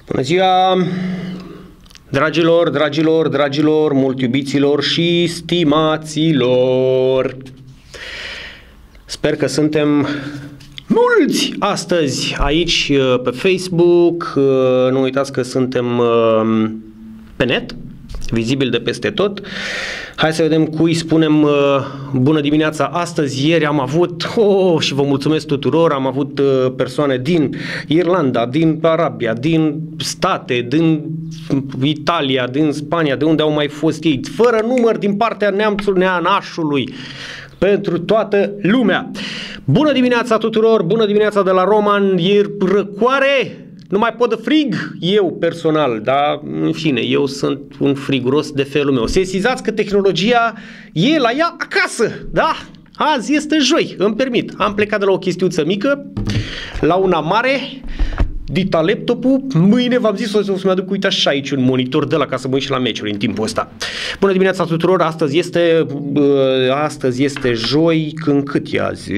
Bună ziua, dragilor, mult iubiților și stimaților. Sper că suntem mulți astăzi aici pe Facebook. Nu uitați că suntem pe net, vizibil de peste tot. Hai să vedem cui spunem bună dimineața astăzi. Ieri am avut, și vă mulțumesc tuturor, am avut persoane din Irlanda, din Arabia, din state, din Italia, din Spania, de unde au mai fost ei, fără număr, din partea neamțului Neanașului, pentru toată lumea. Bună dimineața tuturor, bună dimineața de la Roman. E răcoare, nu mai pot de frig, eu personal, dar în fine, eu sunt un friguros de felul meu. Sesizați că tehnologia e la ea acasă, da? Azi este joi, îmi permit. Am plecat de la o chestiuță mică la una mare, dita laptopul. Mâine v-am zis o să-mi aduc, uite așa aici un monitor de la ca să mă uit și la meciuri în timpul ăsta. Bună dimineața tuturor, astăzi este joi, când cât e azi?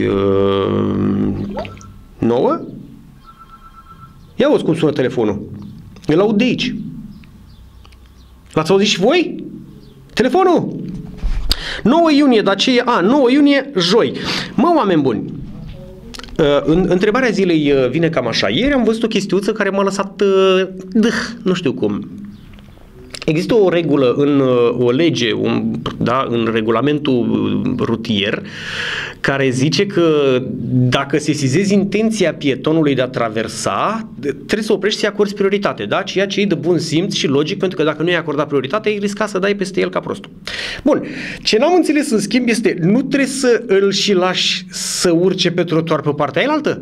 9? Ia auzi cum sună telefonul. Îl aud de aici. L-ați auzit și voi? Telefonul? 9 iunie, dar ce e? 9 iunie, joi. Mă, oameni buni, întrebarea zilei vine cam așa. Ieri am văzut o chestiuță care m-a lăsat, nu știu cum. Există o regulă în o lege, în regulamentul rutier, care zice că dacă sesizezi intenția pietonului de a traversa, trebuie să oprești să-i acorzi prioritate, da? Ceea ce e de bun simț și logic, pentru că dacă nu i-ai acordat prioritate, ai risca să dai peste el ca prostul. Bun, ce n-am înțeles în schimb este, nu trebuie să îl și lași să urce pe trotuar pe partea ailaltă?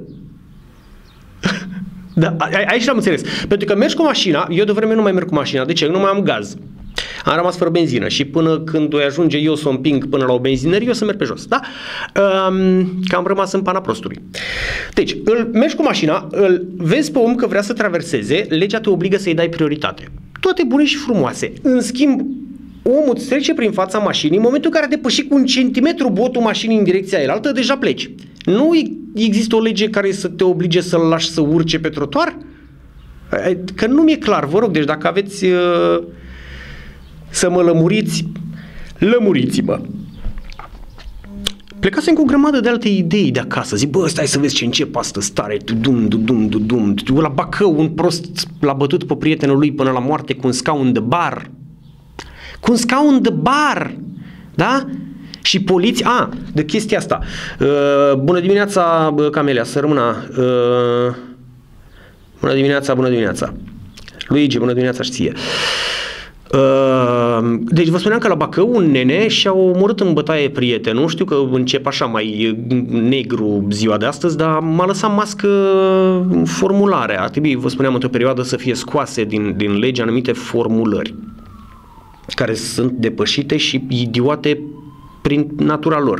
Da, aici n-am înțeles. Pentru că mergi cu mașina, eu de vreme nu mai merg cu mașina. De ce? Nu mai am gaz. Am rămas fără benzină și până când o ajunge eu să o împing până la o benzinărie, eu să merg pe jos. Da? Că am rămas în pana prostului. Deci, mergi cu mașina, îl vezi pe om că vrea să traverseze, legea te obligă să-i dai prioritate. Toate bune și frumoase. În schimb, omul îți trece prin fața mașinii, în momentul în care a depășit cu 1 centimetru botul mașinii în direcția aia, deja pleci. Nu există o lege care să te oblige să-l lași să urce pe trotuar? Că nu mi-e clar, vă rog, deci dacă aveți să mă lămuriți, lămuriți-mă. Plecasem cu o grămadă de alte idei de acasă. Zic, stai să vezi ce încep astăzi tare. La Bacău, un prost l-a bătut pe prietenul lui până la moarte cu un scaun de bar. Cu un scaun de bar! Da? Și poliția, de chestia asta. Bună dimineața, Camelia, să rămână. Bună dimineața. Luigi, bună dimineața și ție. Deci vă spuneam că la Bacău un nene și-a omorât în bătaie prietenul. Știu că încep așa mai negru ziua de astăzi, dar m-a lăsat mască formularea. Ar trebui, vă spuneam, într-o perioadă să fie scoase din lege anumite formulări care sunt depășite și idiote prin natura lor.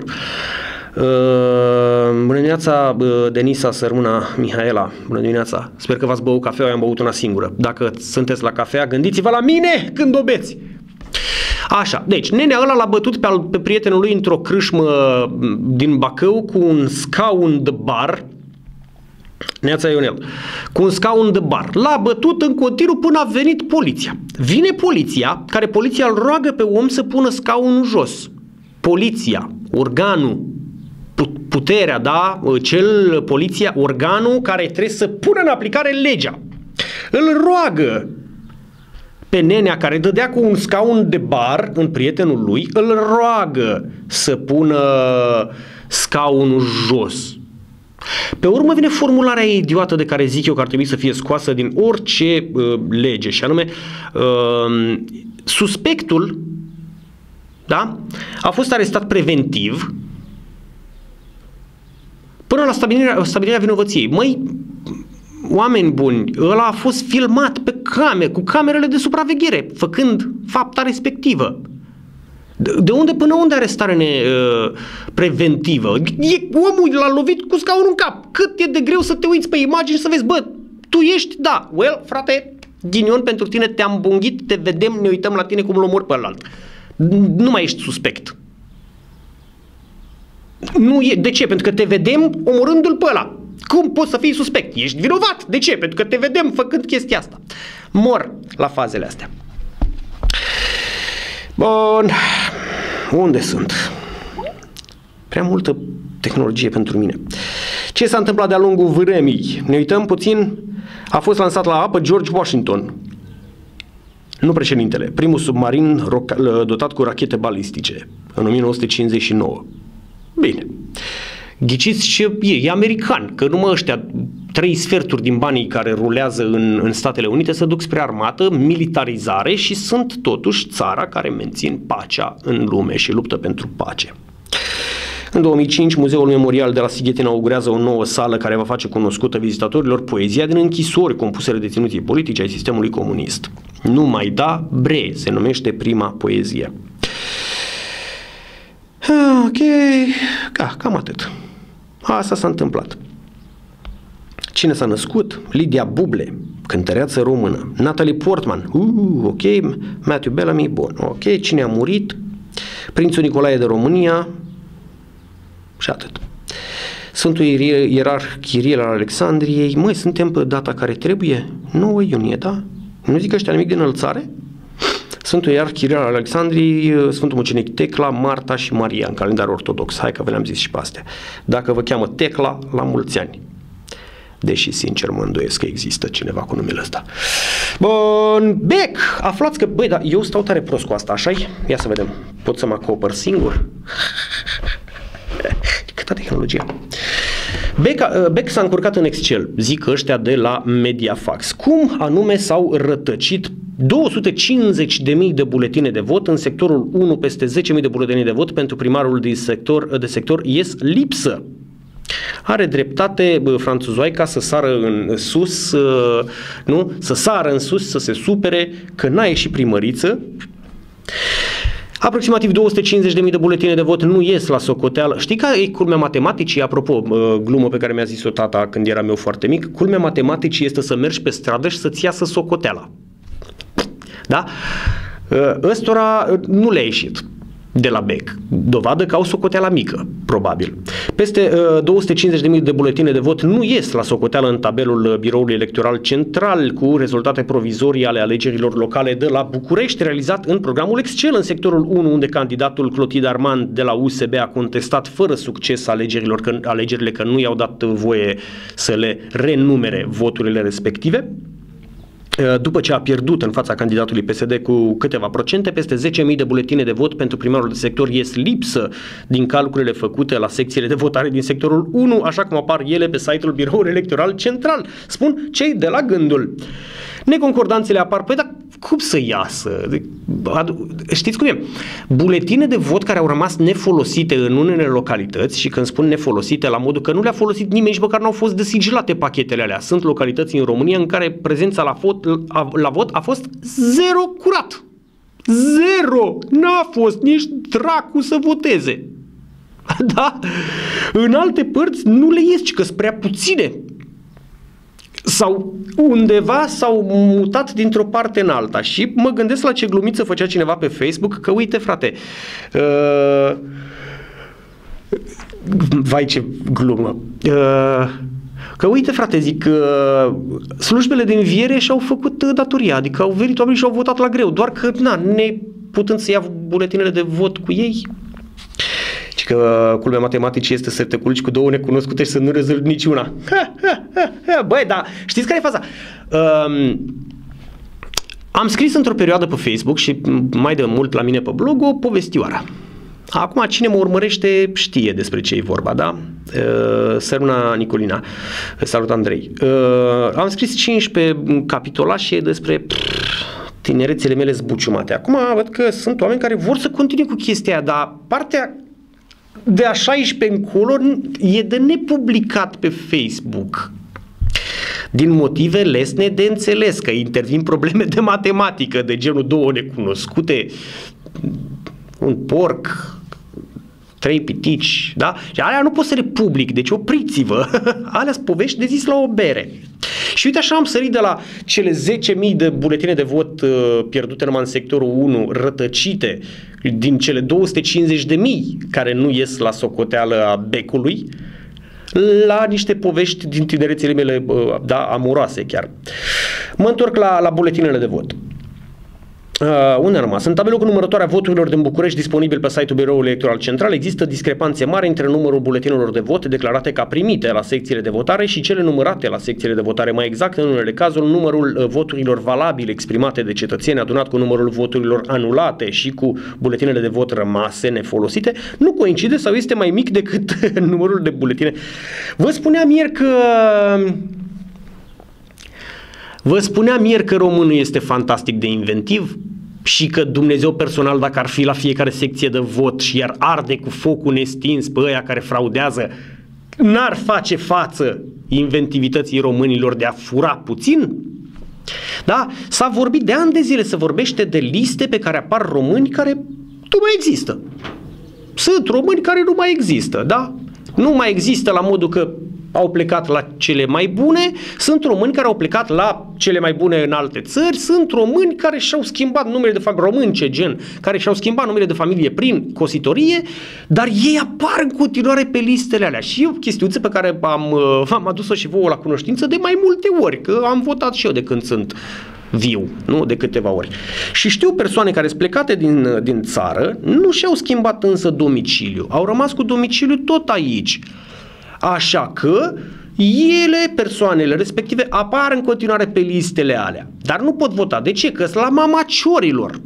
Bună dimineața, Denisa, să rămână, Mihaela. Bună dimineața. Sper că v-ați băut cafea, eu am băut una singură. Dacă sunteți la cafea, gândiți-vă la mine când o beți. Așa, deci, nenea ăla l-a bătut pe prietenul lui într-o crâșmă din Bacău cu un scaun de bar. Neața Ionel. Cu un scaun de bar. L-a bătut în continuu până a venit poliția. Vine poliția, care poliția îl roagă pe om să pună scaunul jos. Poliția, organul, puterea, da? Poliția, organul care trebuie să pună în aplicare legea. Îl roagă pe nenea care dădea cu un scaun de bar în prietenul lui, îl roagă să pună scaunul jos. Pe urmă vine formularea idiotă de care zic eu că ar trebui să fie scoasă din orice lege, și anume suspectul, da, a fost arestat preventiv până la stabilirea vinovăției. Măi, oameni buni, ăla a fost filmat pe camere, cu camerele de supraveghere, făcând fapta respectivă. De unde până unde arestare preventivă? Omul l-a lovit cu scaunul în cap. Cât e de greu să te uiți pe imagini să vezi, tu ești, da, frate, ghinion pentru tine, te-am bunghit, te vedem, ne uităm la tine cum l-omori pe ălalt. Nu mai ești suspect. Nu e. De ce? Pentru că te vedem omorându-l pe ăla. Cum poți să fii suspect? Ești vinovat. De ce? Pentru că te vedem făcând chestia asta. Mor la fazele astea. Bun, unde sunt? Prea multă tehnologie pentru mine. Ce s-a întâmplat de-a lungul vremii? Ne uităm puțin. A fost lansat la apă George Washington, nu președintele, primul submarin dotat cu rachete balistice în 1959. Bine. Ghiciți ce e american, că numai ăștia 3/4 din banii care rulează în Statele Unite se duc spre armată, militarizare și sunt totuși țara care mențin pacea în lume și luptă pentru pace. În 2005, Muzeul Memorial de la Sighet inaugurează o nouă sală care va face cunoscută vizitatorilor poezia din închisori compuse de deținuții politici ai sistemului comunist. Nu mai da bre, se numește prima poezie. Ok, cam atât. Asta s-a întâmplat. Cine s-a născut? Lidia Buble, cântăreață română. Natalie Portman, ok. Matthew Bellamy, bun, ok. Cine a murit? Prințul Nicolae de România și atât. Sfântul Ierarh Chiril al Alexandriei. Măi, suntem pe data care trebuie? 9 iunie, da? Nu zic ăștia nimic de înălțare? Sfântul Ierarh Chiril al Alexandriei, Sfântul Mucenic Tecla, Marta și Maria în calendar ortodox. Hai că v-am zis și pe astea. Dacă vă cheamă Tecla, la mulți ani. Deși, sincer, mă îndoiesc că există cineva cu numele ăsta. Bun, Beck! Aflați că, băi, dar eu stau tare prost cu asta, așa-i? Ia să vedem. Pot să mă acopăr singur? Câtă tehnologie. Beck s-a încurcat în Excel, zic ăștia de la Mediafax. Cum anume s-au rătăcit 250.000 de buletine de vot în sectorul 1, peste 10.000 de buletine de vot pentru primarul de sector ies lipsă. Are dreptate franțuzoaica să sară în sus, nu? Să sară în sus, să se supere că n-a ieșit primăriță. Aproximativ 250.000 de buletine de vot nu ies la socoteală. Știi că e culmea matematicii? Apropo, glumă pe care mi-a zis-o tata când eram eu foarte mic, culmea matematicii este să mergi pe stradă și să-ți iasă socoteala. Da? Ăstora nu le-a ieșit de la Beck. Dovadă că au socoteala mică, probabil. Peste 250.000 de buletine de vot nu ies la socoteală în tabelul Biroului Electoral Central cu rezultate provizorii ale alegerilor locale de la București, realizat în programul Excel în sectorul 1, unde candidatul Clotilde Armand de la USB a contestat fără succes alegerile că nu i-au dat voie să le renumere voturile respective. După ce a pierdut în fața candidatului PSD cu câteva procente, peste 10.000 de buletine de vot pentru primarul de sector ies lipsă din calculele făcute la secțiile de votare din sectorul 1, așa cum apar ele pe site-ul Biroului Electoral Central. Spun cei de la gândul. Neconcordanțele apar. Păi, dar cum să iasă? Știți cum e? Buletine de vot care au rămas nefolosite în unele localități, și când spun nefolosite, la modul că nu le-a folosit nimeni, nici măcar n-au fost desigilate pachetele alea. Sunt localități în România în care prezența la vot a fost zero curat. Zero! N-a fost nici dracu să voteze. Da? În alte părți nu le ies, ci că sunt prea puține. Sau undeva s-au mutat dintr-o parte în alta. Și mă gândesc la ce glumiță făcea cineva pe Facebook, că uite frate, vai ce glumă, că uite frate, zic, slujbele de înviere și-au făcut datoria, adică au venit oamenii și au votat la greu, doar că ne putând să ia buletinele de vot cu ei. Și că culmea matematicii este să te culci cu două necunoscute și să nu rezolvi niciuna. Băi, dar știți care e faza? Am scris într-o perioadă pe Facebook și mai de mult la mine pe blog o povestioară. Acum cine mă urmărește știe despre ce e vorba, da? Săruna Nicolina. Salut, Andrei. Am scris 15 capitolașe despre tinerețele mele zbuciumate. Acum văd că sunt oameni care vor să continue cu chestia aia, dar partea de a 16 încolo e de nepublicat pe Facebook. Din motive lesne de înțeles, că intervin probleme de matematică, de genul două necunoscute, un porc, 3 pitici, da? Și alea nu pot să le public, deci opriți-vă. Alea sunt povești de zis la o bere. Și uite așa am sărit de la cele 10.000 de buletine de vot pierdute numai în sectorul 1, rătăcite, din cele 250.000 care nu ies la socoteală a becului, la niște povești din tinerețele mele, da, amoroase chiar. Mă întorc la buletinele de vot. Unde am rămas? În tabelul cu numărătoarea voturilor din București disponibil pe site-ul Biroului Electoral Central există discrepanțe mari între numărul buletinelor de vot declarate ca primite la secțiile de votare și cele numărate la secțiile de votare. Mai exact, în unele cazuri, numărul voturilor valabile exprimate de cetățeni adunat cu numărul voturilor anulate și cu buletinele de vot rămase nefolosite nu coincide sau este mai mic decât numărul de buletine. Vă spuneam ieri că românul este fantastic de inventiv și că Dumnezeu personal, dacă ar fi la fiecare secție de vot și iar arde cu focul nestins pe ăia care fraudează, n-ar face față inventivității românilor de a fura puțin? Da? S-a vorbit de ani de zile, se vorbește de liste pe care apar români care nu mai există. Sunt români care nu mai există, da? Nu mai există la modul că au plecat la cele mai bune, sunt români care au plecat la cele mai bune în alte țări, sunt români care și-au schimbat numele de familie, români ce gen, care și-au schimbat numele de familie prin cositorie, dar ei apar în continuare pe listele alea. Și e o chestiuță pe care am adus-o și vouă la cunoștință de mai multe ori, că am votat și eu de când sunt viu, nu? De câteva ori. Și știu persoane care sunt plecate din țară, nu și-au schimbat însă domiciliu, au rămas cu domiciliu tot aici. Așa că ele, persoanele respective, apar în continuare pe listele alea. Dar nu pot vota. De ce? Că sunt la mama ciorilor.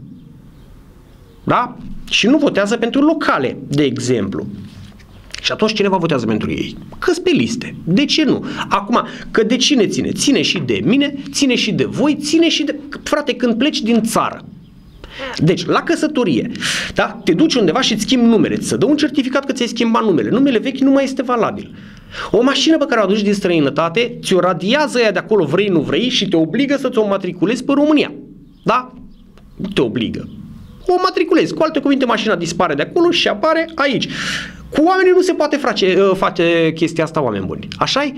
Da? Și nu votează pentru locale, de exemplu. Și atunci cineva votează pentru ei. Că-s pe liste. De ce nu? Acum, că de cine ține? Ține și de mine, ține și de voi, ține și de... Frate, când pleci din țară. Deci, la căsătorie, da? Te duci undeva și îți schimbi numele, ți se dă un certificat că ți-ai schimbat numele. Numele vechi nu mai este valabil. O mașină pe care o aduci din străinătate, ți-o radiază ea de acolo, vrei, nu vrei, și te obligă să ți-o matriculezi pe România. Da? Te obligă. O matriculezi. Cu alte cuvinte, mașina dispare de acolo și apare aici. Cu oamenii nu se poate face chestia asta, oameni buni. Așa-i?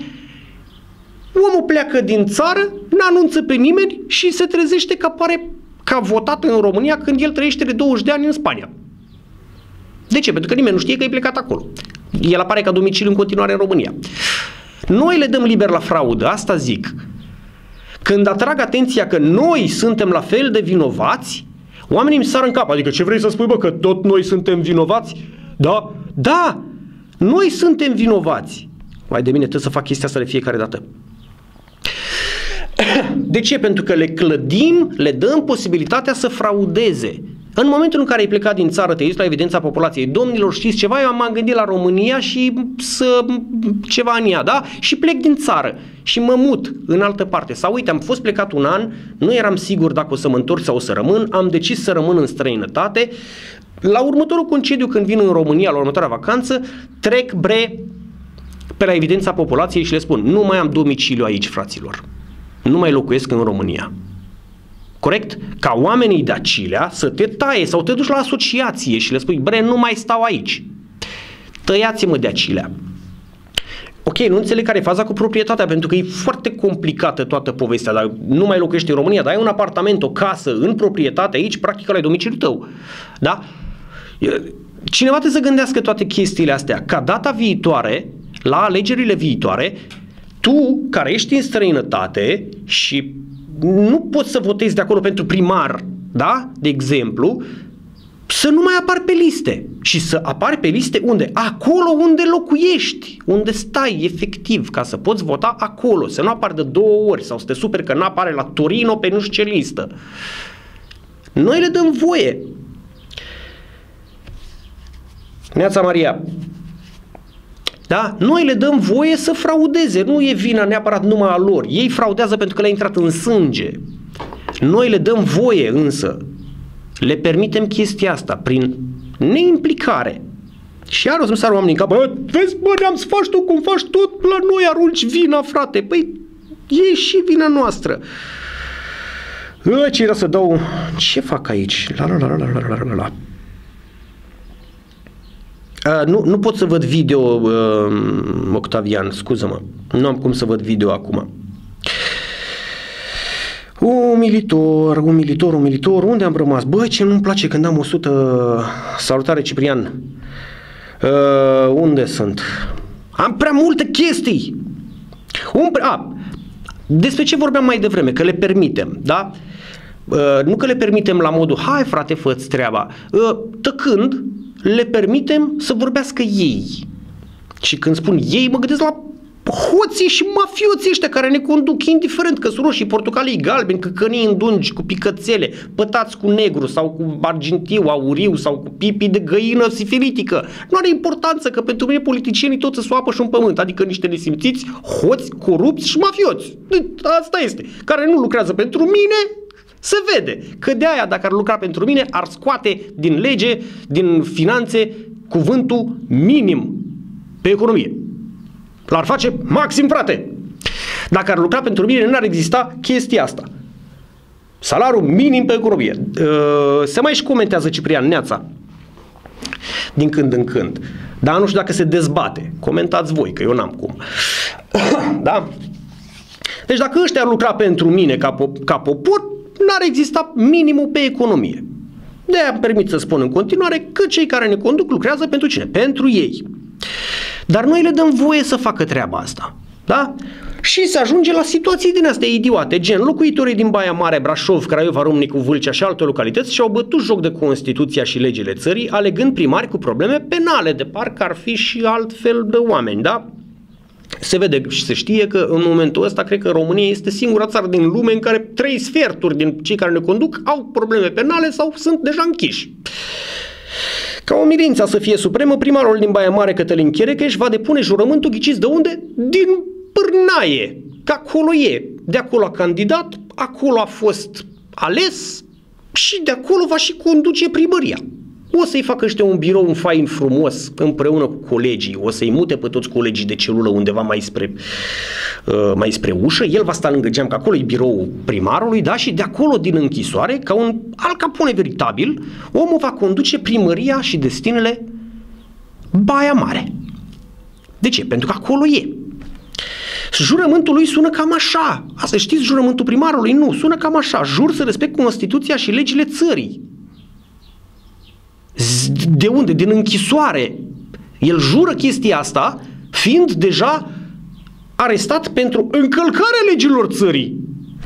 Omul pleacă din țară, n-anunță pe nimeni și se trezește că apare că a votat în România când el trăiește de 20 de ani în Spania. De ce? Pentru că nimeni nu știe că e plecat acolo. El apare ca domiciliu în continuare în România. Noi le dăm liber la fraudă, asta zic. Când atrag atenția că noi suntem la fel de vinovați, oamenii îmi sar în cap. Adică ce vrei să spui, bă, că tot noi suntem vinovați? Da? Da! Noi suntem vinovați. Vai de mine, trebuie să fac chestia asta de fiecare dată. De ce? Pentru că le clădim, le dăm posibilitatea să fraudeze. În momentul în care ai plecat din țară, te uiți la evidența populației, domnilor, știți ceva? Eu m-am gândit la România și ceva în ea, da? Și plec din țară și mă mut în altă parte. Sau uite, am fost plecat un an, nu eram sigur dacă o să mă întorc sau o să rămân, am decis să rămân în străinătate. La următorul concediu, când vin în România, la următoarea vacanță, trec pe la evidența populației și le spun, nu mai am domiciliu aici, fraților. Nu mai locuiesc în România. Corect? Ca oamenii de acilea să te taie sau te duci la asociație și le spui, bre, nu mai stau aici. Tăiați-mă de acilea. Ok, nu înțeleg care e faza cu proprietatea, pentru că e foarte complicată toată povestea, dar nu mai locuiești în România, dar ai un apartament, o casă în proprietate aici, practic ăla e domiciliul tău. Da? Cineva trebuie să gândească toate chestiile astea, ca data viitoare, la alegerile viitoare, tu, care ești în străinătate și nu poți să votezi de acolo pentru primar, da? De exemplu, să nu mai apari pe liste. Și să apari pe liste unde? Acolo unde locuiești, unde stai efectiv, ca să poți vota acolo, să nu apari de 2 ori sau să te superi că nu apare la Torino pe nu știu ce listă. Noi le dăm voie. Neața Maria. Da? Noi le dăm voie să fraudeze, nu e vina neapărat numai a lor. Ei fraudează pentru că le-a intrat în sânge. Noi le dăm voie însă, le permitem chestia asta prin neimplicare. Și iar o să-mi sară oamenii în cap, bă, vezi, bă, ne-am să faci tu cum faci tot, la noi arunci vina, frate. Păi, e și vina noastră. Ce era să dau, ce fac aici? La. Nu pot să văd video, Octavian, scuză-mă. Nu am cum să văd video acum. Umilitor, unde am rămas? Bă, ce nu-mi place când am 100... Salutare, Ciprian. Unde sunt? Am prea multe chestii. Despre ce vorbeam mai devreme? Că le permitem, da? Nu că le permitem la modul, hai frate, fă-ți treaba. Tăcând, le permitem să vorbească ei. Și când spun ei, mă gândesc la hoții și mafioții ăștia care ne conduc, indiferent că sunt roșii, portocalii, galbeni, căcănii îndungi, cu picățele, pătați cu negru sau cu argintiu, auriu sau cu pipi de găină sifilitică. Nu are importanță, că pentru mine politicienii toți se soapă și un pământ, adică niște nesimțiți, hoți, corupți și mafioți. Asta este. Care nu lucrează pentru mine, se vede. Că de aia, dacă ar lucra pentru mine, ar scoate din lege, din finanțe, cuvântul minim pe economie. L-ar face maxim, frate. Dacă ar lucra pentru mine, nu ar exista chestia asta. Salariul minim pe economie. Se mai și comentează Ciprian Neața din când în când. Dar nu știu dacă se dezbate. Comentați voi, că eu n-am cum. Da? Deci dacă ăștia ar lucra pentru mine ca popor, n-ar exista minimul pe economie. De-aia îmi permit să spun în continuare că cei care ne conduc lucrează pentru cine? Pentru ei. Dar noi le dăm voie să facă treaba asta. Da? Și se ajunge la situații din astea idiote, gen locuitorii din Baia Mare, Brașov, Craiova, Râmnicu, Vâlcea și alte localități și-au bătut joc de Constituția și legile țării, alegând primari cu probleme penale, de parcă ar fi și altfel de oameni, da? Se vede și se știe că în momentul ăsta cred că România este singura țară din lume în care 3/4 din cei care ne conduc au probleme penale sau sunt deja închiși. Ca o milință să fie supremă, primarul din Baia Mare, Cătălin Cherecheș, va depune jurământul, ghiciți de unde? Din Pârnaie, că acolo e. De acolo a candidat, acolo a fost ales și de acolo va și conduce primăria. O să-i facă ăștia un birou, un fain frumos, împreună cu colegii, o să-i mute pe toți colegii de celulă undeva mai spre ușă, el va sta lângă geam, că acolo e biroul primarului, da? Și de acolo, din închisoare, ca un Al Capone veritabil, omul va conduce primăria și destinele Baia Mare. De ce? Pentru că acolo e. Jurământul lui sună cam așa. Asta știți, jurământul primarului? Nu, sună cam așa. Jur să respect Constituția și legile țării. De unde? Din închisoare. El jură chestia asta, fiind deja arestat pentru încălcarea legilor țării.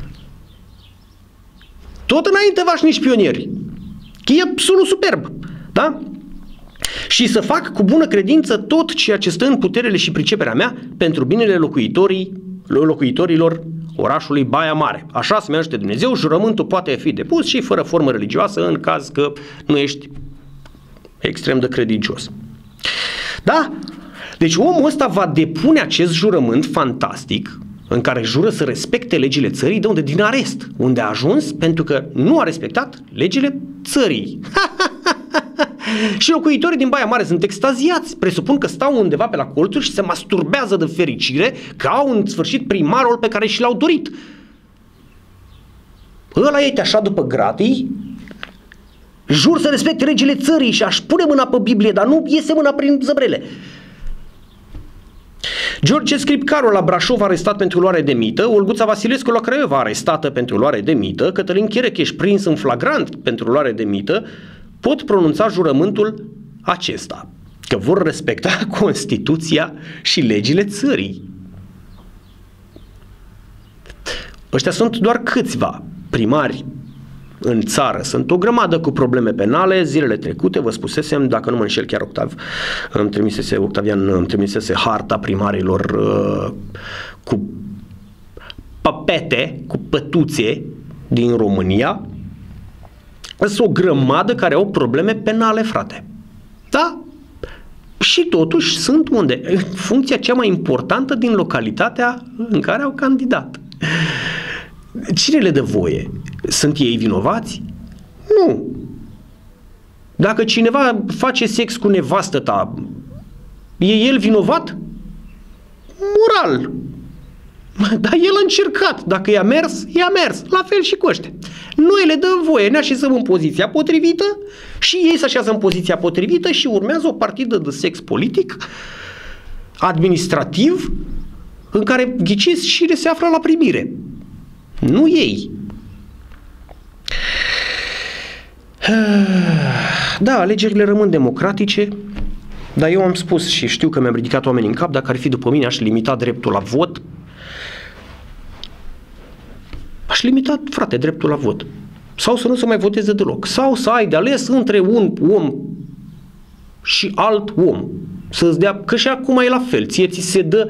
Tot înainte vașnici pionieri. E absolut superb. Da? Și să fac cu bună credință tot ceea ce stă în puterele și priceperea mea pentru binele locuitorilor orașului Baia Mare. Așa să-mi ajute Dumnezeu, jurământul poate fi depus și fără formă religioasă în caz că nu ești extrem de credincios. Da? Deci omul ăsta va depune acest jurământ fantastic în care jură să respecte legile țării, de unde? Din arest, unde a ajuns pentru că nu a respectat legile țării. Și locuitorii din Baia Mare sunt extaziați, presupun că stau undeva pe la colțuri și se masturbează de fericire că au în sfârșit primarul pe care și l-au dorit. Ăla e așa după gratii, jur să respecte legile țării și aș pune mâna pe Biblie, dar nu iese mâna prin zăbrele. George Scripcaru la Brașov arestat pentru luare de mită, Olguța Vasilescu la Craiova arestată pentru luare de mită, Cătălin Cherecheș prins în flagrant pentru luare de mită, pot pronunța jurământul acesta, că vor respecta Constituția și legile țării. Ăștia sunt doar câțiva primari în țară. Sunt o grămadă cu probleme penale. Zilele trecute vă spusesem, dacă nu mă înșel, chiar Octavian îmi trimisese harta primarilor cu păpete, cu pătuțe din România. Sunt o grămadă care au probleme penale, frate. Da? Și totuși sunt unde? În funcția cea mai importantă din localitatea în care au candidat. Cine le dă voie? Sunt ei vinovați? Nu. Dacă cineva face sex cu nevastă ta, e el vinovat? Moral. Dar el a încercat. Dacă i-a mers, i-a mers. La fel și cu ăștia. Noi le dăm voie, ne așezăm în poziția potrivită și ei se așează în poziția potrivită și urmează o partidă de sex politic, administrativ, în care, ghiciți, cine se află la primire. Nu ei. Da, alegerile rămân democratice, Dar eu am spus și știu că mi-am ridicat oamenii în cap, dacă ar fi după mine aș limita dreptul la vot. Aș limita, frate, dreptul la vot. Sau să nu se mai voteze deloc. Sau să ai de ales între un om și alt om. Să-ți dea, că și acum e la fel. Ție ți se dă,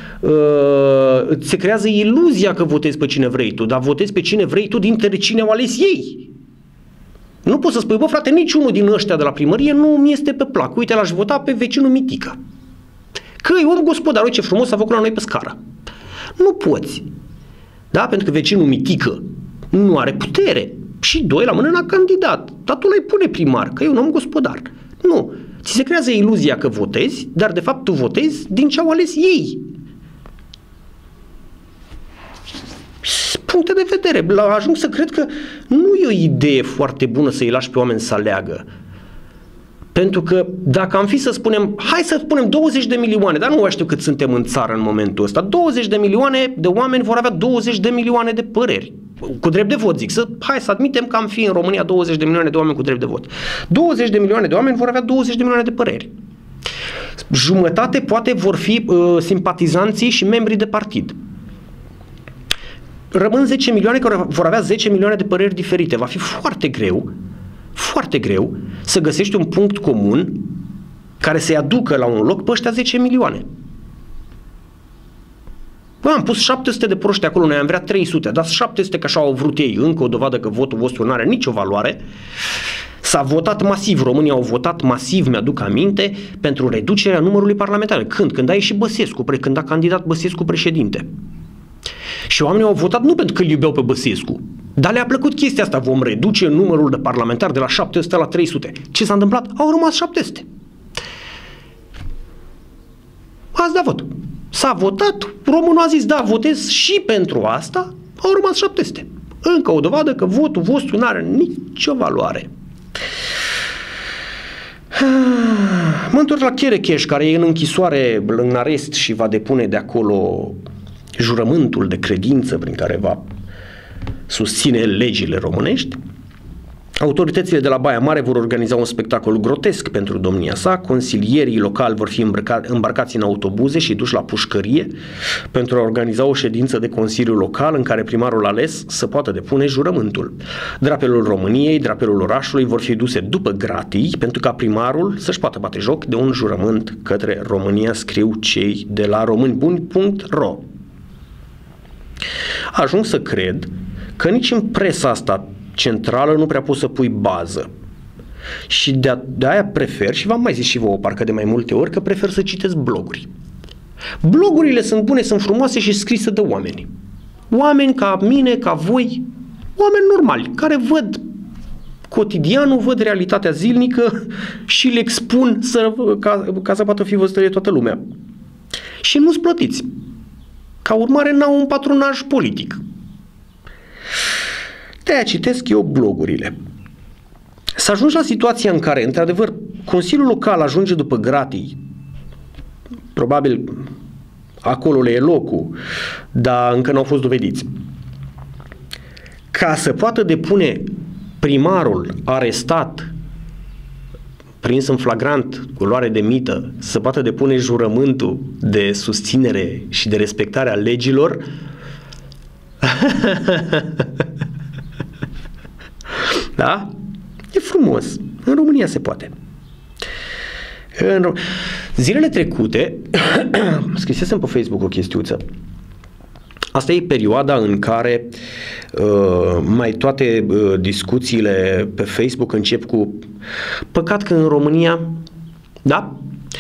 se creează iluzia că votezi pe cine vrei tu, dar votezi pe cine vrei tu dintre cine au ales ei. Nu poți să spui, bă, frate, niciunul din ăștia de la primărie nu mi este pe plac. Uite, l-aș vota pe vecinul Mitică. Că e om gospodar, uite ce frumos s-a făcut la noi pe scară. Nu poți. Da? Pentru că vecinul Mitică nu are putere. Și doi la mână n-a candidat. Dar tu l-ai pune primar, că e un om gospodar. Nu. Ți se creează iluzia că votezi, dar de fapt tu votezi din ce au ales ei. Puncte de vedere. Ajung să cred că nu e o idee foarte bună să-i lași pe oameni să aleagă. Pentru că dacă am fi să spunem, hai să spunem 20 de milioane, dar nu știu cât suntem în țară în momentul ăsta, 20 de milioane de oameni vor avea 20 de milioane de păreri. Cu drept de vot, zic. Hai să admitem că am fi în România 20 de milioane de oameni cu drept de vot. 20 de milioane de oameni vor avea 20 de milioane de păreri. Jumătate poate vor fi simpatizanții și membrii de partid. Rămân 10 milioane care vor avea 10 milioane de păreri diferite. Va fi foarte greu să găsești un punct comun care să-i aducă la un loc pe ăștia 10 milioane. Bă, am pus 700 de proști acolo, noi am vrea 300, dar 700 că așa au vrut ei, încă o dovadă că votul vostru nu are nicio valoare. S-a votat masiv, România au votat masiv, mi-aduc aminte, pentru reducerea numărului parlamentar. Când a ieșit Băsescu, când a candidat Băsescu președinte. Și oamenii au votat nu pentru că îl iubeau pe Băsescu, dar le-a plăcut chestia asta, vom reduce numărul de parlamentari de la 700 la 300. Ce s-a întâmplat? Au rămas 700. Ați dat vot. S-a votat, românul a zis, da, votez și pentru asta, au rămas 700. Încă o dovadă că votul vostru nu are nicio valoare. Mă întorc la Cherecheș, care e în închisoare, în arest și va depune de acolo jurământul de credință prin care va susține legile românești. Autoritățile de la Baia Mare vor organiza un spectacol grotesc pentru domnia sa, consilierii locali vor fi îmbarcați în autobuze și duși la pușcărie pentru a organiza o ședință de consiliu local în care primarul ales să poată depune jurământul. Drapelul României, drapelul orașului vor fi duse după gratii pentru ca primarul să-și poată bate joc de un jurământ către România, scriu cei de la românibuni.ro. Ajung să cred că nici în presa asta centrală nu prea poți să pui bază. Și de aia prefer, și v-am mai zis și vouă parcă de mai multe ori, că prefer să citesc bloguri. Blogurile sunt bune, sunt frumoase și scrise de oameni. Oameni ca mine, ca voi, oameni normali, care văd cotidianul, văd realitatea zilnică și le expun ca să poată fi văzută de toată lumea. Și nu-s plătiți. Ca urmare, n-au un patronaj politic. De-aia citesc eu blogurile. Să ajungi la situația în care, într-adevăr, Consiliul Local ajunge după gratii, probabil acolo le e locul, dar încă nu au fost dovediți, ca să poată depune primarul arestat, prins în flagrant cu luare de mită, să poată depune jurământul de susținere și de respectare a legilor, da? E frumos. În România se poate. Zilele trecute scrisesem pe Facebook o chestiuță. Asta e perioada în care mai toate discuțiile pe Facebook încep cu păcat că în România, da?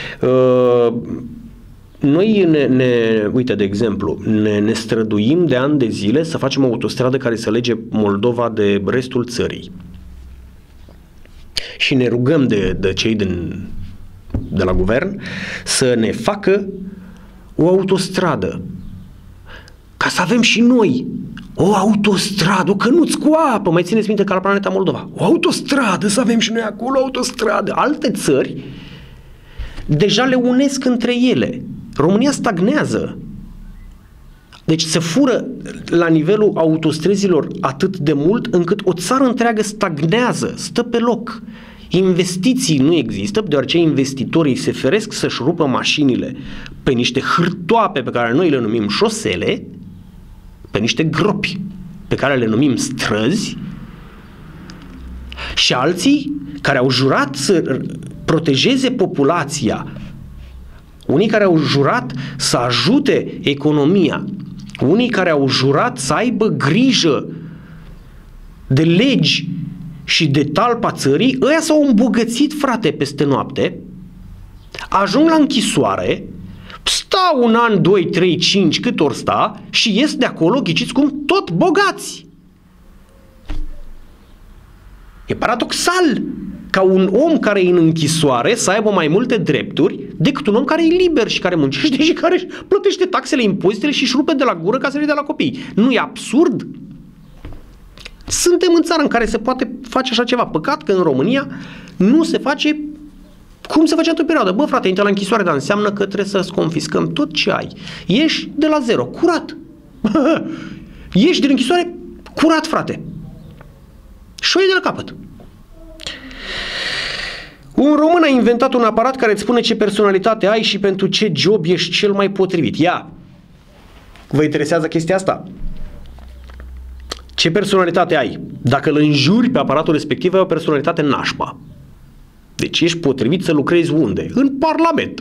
Noi uite, de exemplu, ne străduim de ani de zile să facem o autostradă care să lege Moldova de restul țării. Și ne rugăm de cei de la guvern să ne facă o autostradă. Ca să avem și noi o autostradă, o cănuț cu apă, mai țineți minte ca la planeta Moldova. O autostradă, să avem și noi acolo o autostradă. Alte țări deja le unesc între ele. România stagnează. Deci se fură la nivelul autostrăzilor atât de mult încât o țară întreagă stagnează, stă pe loc. Investiții nu există, deoarece investitorii se feresc să-și rupă mașinile pe niște hârtoape pe care noi le numim șosele, pe niște gropi pe care le numim străzi, și alții care au jurat să protejeze populația, unii care au jurat să ajute economia, unii care au jurat să aibă grijă de legi și de talpa țării, ăia s-au îmbogățit, frate, peste noapte, ajung la închisoare, stau 1 an, 2, 3, 5, cât ori sta și ies de acolo, ghiciți cum, tot bogați. E paradoxal ca un om care e în închisoare să aibă mai multe drepturi decât un om care e liber și care muncește și care plătește taxele, impozitele și își rupe de la gură ca să le dea la copii. Nu e absurd? Suntem în țară în care se poate face așa ceva. Păcat că în România nu se face cum se făcea într-o perioadă. Bă, frate, intră la închisoare, dar înseamnă că trebuie să-ți confiscăm tot ce ai. Ieși de la zero, curat. Ieși din închisoare, curat, frate. Și o iei de la capăt. Un român a inventat un aparat care îți spune ce personalitate ai și pentru ce job ești cel mai potrivit. Ia! Vă interesează chestia asta? Ce personalitate ai? Dacă îl înjuri pe aparatul respectiv, ai o personalitate nașpa. Deci ești potrivit să lucrezi unde? În Parlament.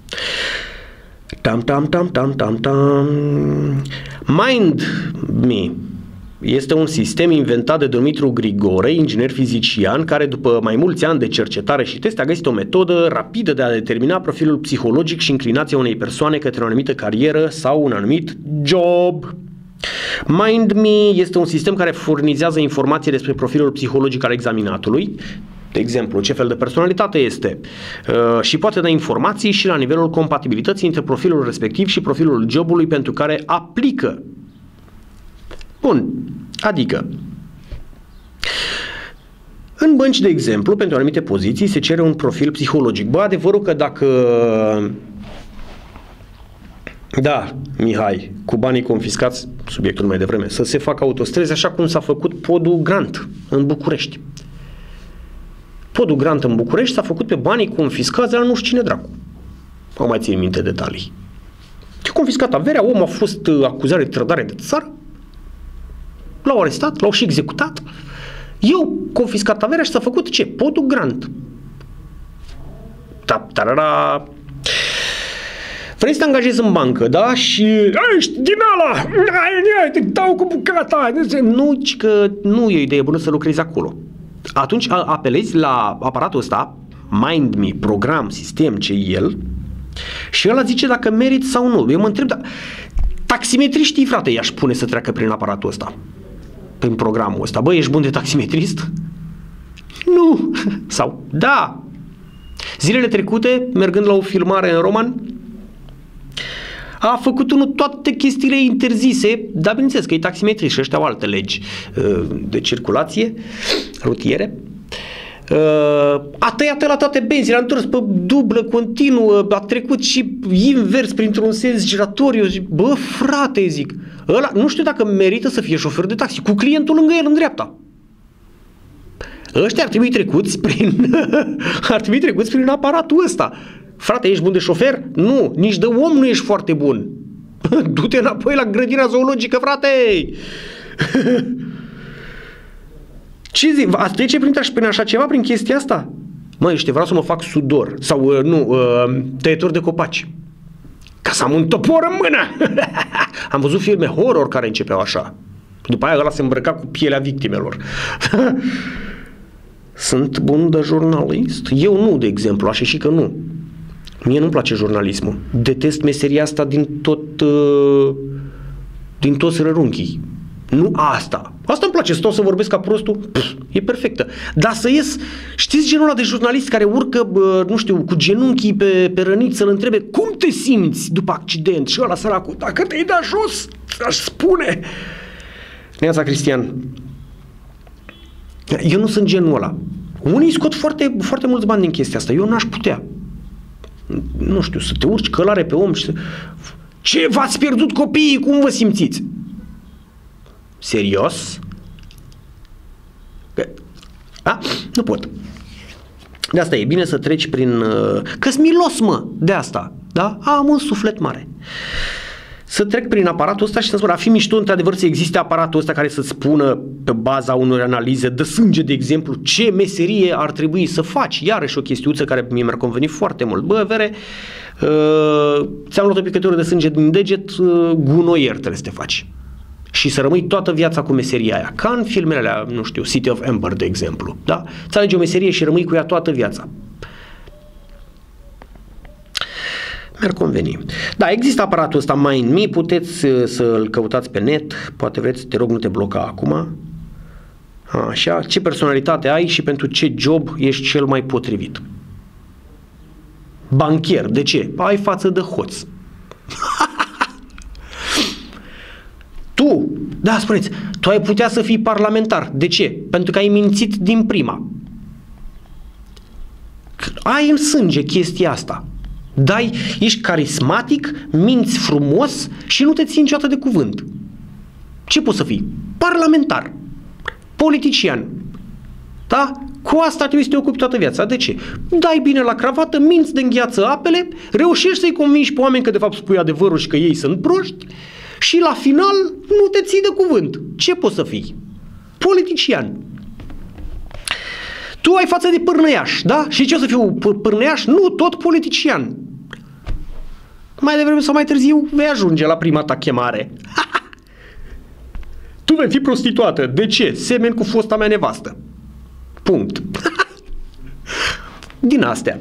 Mind Me este un sistem inventat de Dumitru Grigore, inginer fizician, care după mai mulți ani de cercetare și teste a găsit o metodă rapidă de a determina profilul psihologic și inclinația unei persoane către o anumită carieră sau un anumit job. Mind Me este un sistem care furnizează informații despre profilul psihologic al examinatului, de exemplu, ce fel de personalitate este, și poate da informații și la nivelul compatibilității între profilul respectiv și profilul jobului pentru care aplică. Bun, adică în bănci, de exemplu, pentru anumite poziții se cere un profil psihologic. Bă, adevărul că dacă... Da, Mihai, cu banii confiscați, subiectul mai devreme, să se facă autostrăzi așa cum s-a făcut podul Grant în București. Podul Grant în București s-a făcut pe banii confiscați de la nu știu cine dracu. Nu mai țin minte detalii. Ce confiscat averea, omul a fost acuzat de trădare de țară, l-au arestat, l-au și executat. Eu confiscat averea și s-a făcut ce? Podul Grant. Tarara. Vrei să te angajezi în bancă, da? Și ești din ala, te dau cu bucata. Nu, că nu e o idee bună să lucrezi acolo. Atunci apelezi la aparatul ăsta, Mind Me, program, sistem, ce e el, și ăla zice dacă merit sau nu. Eu mă întreb, taximetriștii, frate, i-aș pune să treacă prin aparatul ăsta, prin programul ăsta. Bă, ești bun de taximetrist? Nu. Sau, da. Zilele trecute, mergând la o filmare în Roman, a făcut unul toate chestiile interzise, dar bineînțeles că e taximetrist și ăștia au alte legi de circulație rutiere. A tăiat la toate benzile, a întors pe dublă, continuă, a trecut și invers printr-un sens giratoriu. Zic, bă, frate, zic, ăla, nu știu dacă merită să fie șofer de taxi, cu clientul lângă el în dreapta. Ăștia ar trebui trecuți prin aparatul ăsta. Frate, ești bun de șofer? Nu. Nici de om nu ești foarte bun. Du-te înapoi la grădina zoologică, frate! Ce zic? Ați trece prin așa ceva, prin chestia asta? Măi, vreau să mă fac sudor. Sau, tăietor de copaci. Ca să am un topor în mână! Am văzut filme horror care începeau așa. După aia ăla se îmbrăca cu pielea victimelor. Sunt bun de jurnalist? Eu nu, de exemplu, așa și că nu. Mie nu-mi place jurnalismul. Detest meseria asta din toți rărunchii. Nu asta. Asta îmi place, stau să vorbesc ca prostul, e perfectă. Dar să ies, știți genul ăla de jurnalist care urcă, nu știu, cu genunchii pe răniță să-l întrebe cum te simți după accident și ăla săracul, dacă te-ai dat jos, aș spune. Neața Cristian, eu nu sunt genul ăla. Unii scot foarte, foarte mulți bani din chestia asta, eu n-aș putea. Nu știu, să te urci călare pe om și să... Ce, v-ați pierdut copiii? Cum vă simțiți? Serios? A? Nu pot. De asta e bine să treci prin... Că-s milos, mă, de asta. Da? Am un suflet mare. Să trec prin aparatul ăsta și să spun, ar fi mișto într-adevăr să existe aparatul ăsta care să-ți spună pe baza unor analize de sânge, de exemplu, ce meserie ar trebui să faci. Iarăși o chestiuță care mie mi-ar conveni foarte mult. Bă, Vere, ți-am luat o picătură de sânge din deget, gunoier trebuie să te faci. Și să rămâi toată viața cu meseria aia. Ca în filmele alea, nu știu, City of Ember, de exemplu. Da? Ți alegi o meserie și rămâi cu ea toată viața. Mi-ar conveni. Da, există aparatul ăsta Mind Me, puteți să-l căutați pe net, poate vreți, te rog, nu te bloca acum. Așa, ce personalitate ai și pentru ce job ești cel mai potrivit? Banchier, de ce? Ai față de hoț. Tu, da, spuneți, tu ai putea să fii parlamentar. De ce? Pentru că ai mințit din prima. Ai în sânge chestia asta. Ești carismatic, minți frumos și nu te ții niciodată de cuvânt. Ce poți să fii? Parlamentar, politician. Da? Cu asta trebuie să te ocupi toată viața. De ce? Dai bine la cravată, minți de îngheață apele, reușești să-i convingi pe oameni că de fapt spui adevărul și că ei sunt proști și la final nu te ții de cuvânt. Ce poți să fii? Politician. Tu ai față de pârnăiaș, da? Și ce o să fiu pârnăiaș? Nu, tot politician. Mai devreme sau mai târziu vei ajunge la prima ta chemare. Tu vei fi prostituată. De ce? Semeni cu fosta mea nevastă. Punct. Din astea.